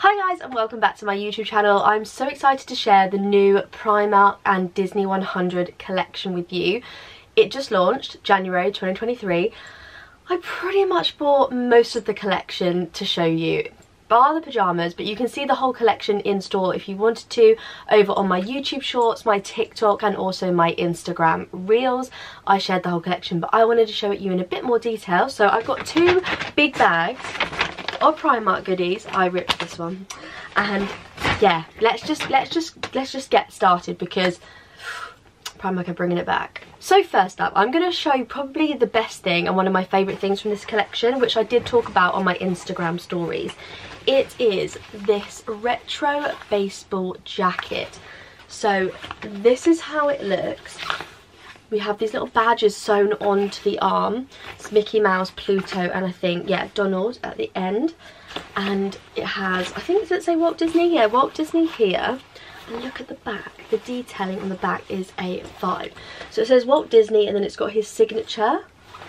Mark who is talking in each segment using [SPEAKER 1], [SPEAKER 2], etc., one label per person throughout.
[SPEAKER 1] Hi guys and welcome back to my YouTube channel. I'm so excited to share the new Primark and Disney 100 collection with you. It just launched January 2023. I pretty much bought most of the collection to show you, bar the pyjamas, but you can see the whole collection in store if you wanted to over on my YouTube shorts, my TikTok and also my Instagram reels. I shared the whole collection, but I wanted to show it you in a bit more detail. So I've got two big bags of Primark goodies. I ripped this one, and yeah, let's just get started because Primark are bringing it back. So first up, I'm going to show you probably the best thing and one of my favourite things from this collection, which I did talk about on my Instagram stories. It is this retro baseball jacket. So this is how it looks. We have these little badges sewn onto the arm. It's Mickey Mouse, Pluto, and I think, yeah, Donald at the end. And it has, I think, does it say Walt Disney? Yeah, Walt Disney here. And look at the back. The detailing on the back is a vibe. So it says Walt Disney and then it's got his signature.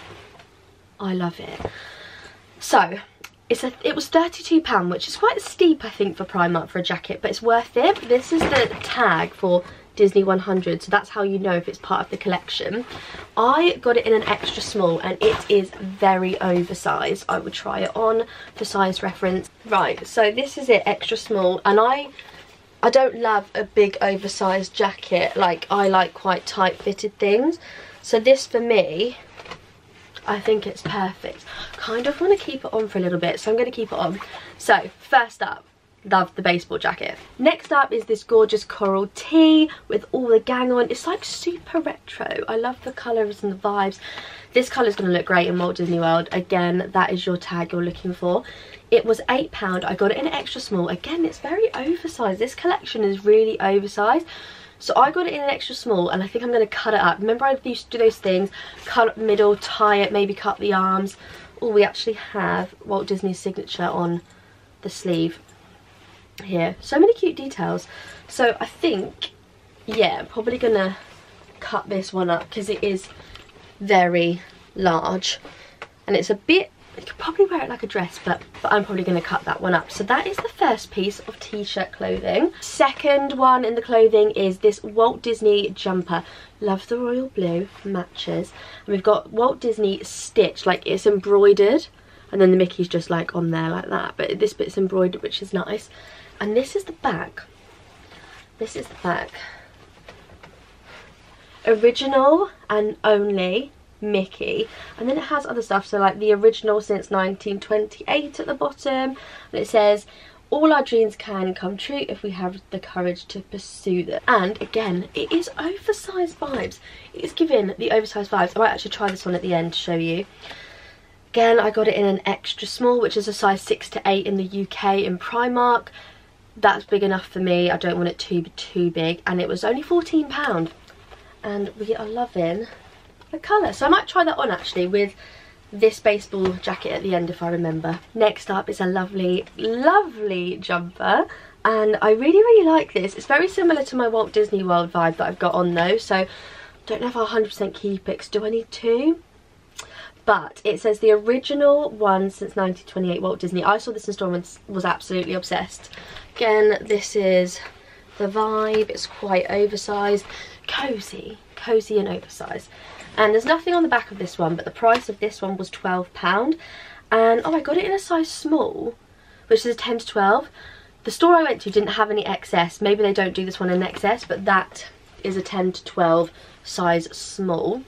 [SPEAKER 1] I love it. So it was £32, which is quite steep, I think, for Primark for a jacket, but it's worth it. This is the tag for Disney 100, so that's how you know if it's part of the collection. I got it in an extra small and it is very oversized. I would try it on for size reference. Right, so this is it, extra small, and I don't love a big oversized jacket. Like, I like quite tight fitted things, so this for me, I think it's perfect. Kind of want to keep it on for a little bit, so I'm going to keep it on. So first up, love the baseball jacket. Next up is this gorgeous coral tee with all the gang on. It's like super retro. I love the colours and the vibes. This colour is going to look great in Walt Disney World. Again, that is your tag you're looking for. It was £8. I got it in an extra small. Again, it's very oversized. This collection is really oversized. So I got it in an extra small and I think I'm going to cut it up. Remember, I used to do those things, cut up the middle, tie it, maybe cut the arms. Oh, we actually have Walt Disney's signature on the sleeve here. So many cute details. So I think, yeah, I'm probably going to cut this one up because it is very large. And it's a bit, you could probably wear it like a dress, but I'm probably going to cut that one up. So that is the first piece of t-shirt clothing. Second one in the clothing is this Walt Disney jumper. Love the royal blue, matches. And we've got Walt Disney stitched, like it's embroidered. And then the Mickey's just like on there like that. But this bit's embroidered, which is nice. And this is the back. This is the back. Original and only Mickey, and then it has other stuff, so like the original since 1928 at the bottom, and it says all our dreams can come true if we have the courage to pursue them. And again, it is oversized vibes. It is giving the oversized vibes. I might actually try this one at the end to show you. Again, I got it in an extra small, which is a size 6 to 8 in the UK in Primark. That's big enough for me. I don't want it too big, and it was only £14, and we are loving the colour. So I might try that on actually with this baseball jacket at the end if I remember. Next up is a lovely jumper, and I really like this. It's very similar to my Walt Disney World vibe that I've got on though, so don't know if I'll 100% keep it. Do I need two? But it says the original one since 1928 Walt Disney. I saw this in store and was absolutely obsessed. Again, this is the vibe. It's quite oversized, cozy and oversized. And there's nothing on the back of this one, but the price of this one was £12. And oh, I got it in a size small, which is a 10 to 12. The store I went to didn't have any XS. Maybe they don't do this one in XS, but that is a 10 to 12 size small.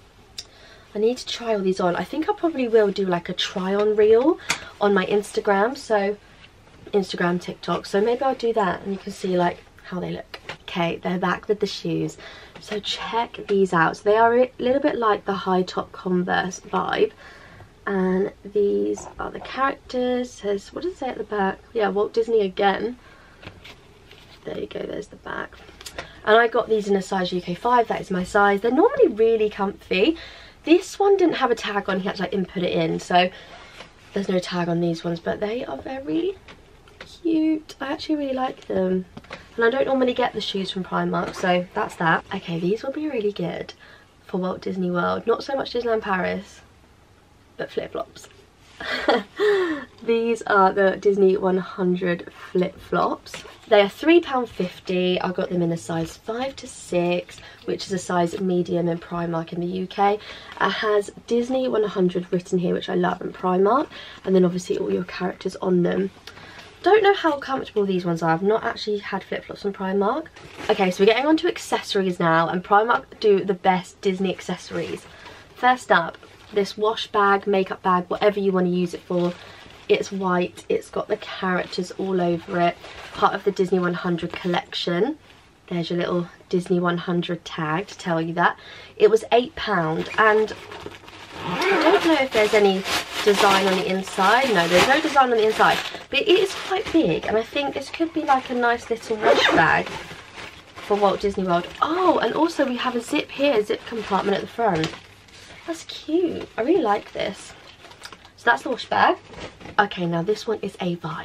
[SPEAKER 1] I need to try all these on. I think I probably will do like a try on reel on my Instagram, so Instagram, TikTok. So maybe I'll do that and you can see like how they look. Okay, they're back with the shoes. So check these out. So they are a little bit like the high top Converse vibe. And these are the characters. It says, what does it say at the back? Yeah, Walt Disney again. There you go, there's the back. And I got these in a size UK 5. That is my size. They're normally really comfy. This one didn't have a tag on. He had to like input it in. So there's no tag on these ones. But they are very cute. I actually really like them. And I don't normally get the shoes from Primark, so that's that. Okay, these will be really good for Walt Disney World. Not so much Disneyland Paris, but flip-flops. These are the Disney 100 flip-flops. They are £3.50. I got them in a size 5 to 6, which is a size medium in Primark in the UK. It has Disney 100 written here, which I love, in Primark, and then obviously all your characters on them. Don't know how comfortable these ones are. I've not actually had flip-flops from Primark. Okay, so we're getting on to accessories now, and Primark do the best Disney accessories. First up, this wash bag, makeup bag, whatever you want to use it for. It's white, it's got the characters all over it, part of the Disney 100 collection. There's your little Disney 100 tag to tell you that. It was £8, and I don't know if there's any design on the inside. No, there's no design on the inside, but it is quite big, and I think this could be like a nice little wash bag for Walt Disney World. Oh, and also we have a zip here, a zip compartment at the front. That's cute. I really like this. So that's the wash bag. Okay, now this one is a vibe.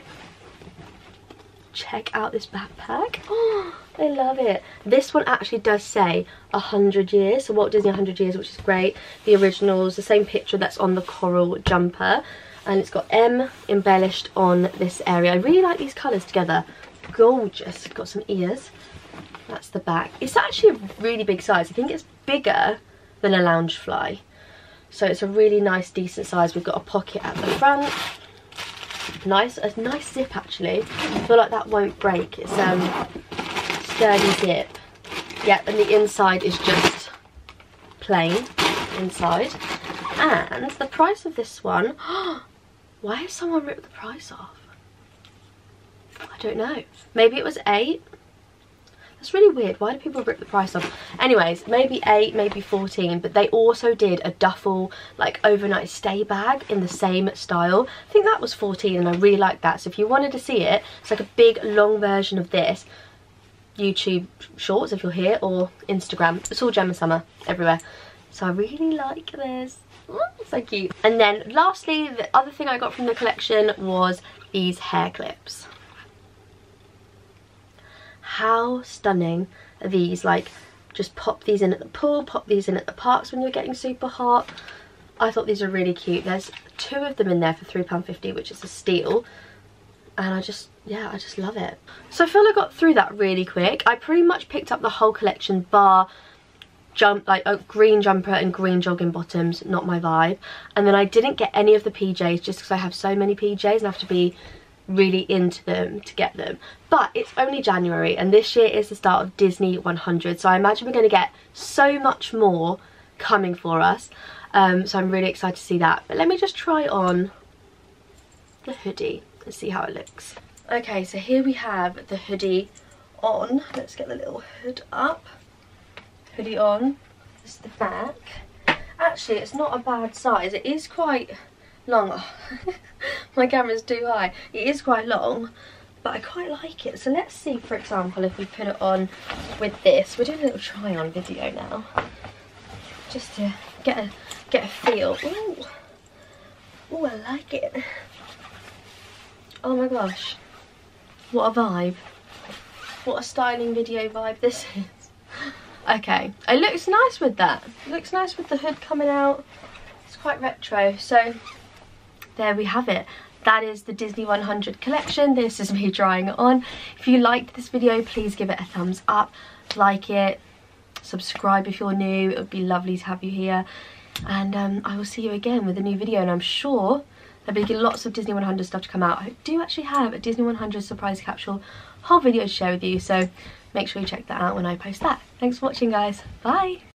[SPEAKER 1] Check out this backpack. Oh, I love it. This one actually does say 100 years, so Walt Disney 100 years, which is great. The original's the same picture that's on the coral jumper, and it's got M embellished on this area. I really like these colours together. Gorgeous. It's got some ears. That's the back. It's actually a really big size. I think it's bigger than a Loungefly. So it's a really nice, decent size. We've got a pocket at the front. Nice, a nice zip actually. I feel like that won't break. It's sturdy zip. Yep, and the inside is just plain inside. And the price of this one, why has someone ripped the price off? I don't know. Maybe it was £8. That's really weird. Why do people rip the price off? Anyways, maybe 8, maybe 14, but they also did a duffel, like, overnight stay bag in the same style. I think that was 14, and I really like that. So if you wanted to see it, it's like a big, long version of this. YouTube shorts if you're here, or Instagram. It's all Gemma Summer everywhere. So I really like this. Ooh, so cute. And then lastly, the other thing I got from the collection was these hair clips. How stunning are these? Like, just pop these in at the pool, pop these in at the parks when you're getting super hot. I thought these were really cute. There's 2 of them in there for £3.50, which is a steal. And I just love it. So I feel I got through that really quick. I pretty much picked up the whole collection, bar a green jumper and green jogging bottoms, not my vibe. And then I didn't get any of the PJs just because I have so many PJs and I have to be really into them to get them. But it's only January, and this year is the start of Disney 100, so I imagine we're going to get so much more coming for us. So I'm really excited to see that. But let me just try on the hoodie and see how it looks. Okay, so here we have the hoodie on. Let's get the little hood up. Hoodie on. This is the back. Actually, it's not a bad size. It is quite long. My camera's too high. It is quite long, but I quite like it. So let's see, for example, if we put it on with this. We're doing a little try on video now, just to get a feel. Ooh. Ooh, I like it. Oh my gosh, what a vibe. What a styling video vibe this is. Okay, it looks nice with that. It looks nice with the hood coming out. It's quite retro. So there we have it. That is the Disney 100 collection. This is me trying it on. If you liked this video, please give it a thumbs up, like it, subscribe if you're new. It would be lovely to have you here. And I will see you again with a new video, and I'm sure there'll be lots of Disney 100 stuff to come out. I do actually have a Disney 100 surprise capsule whole video to share with you, so make sure you check that out when I post that. Thanks for watching, guys. Bye.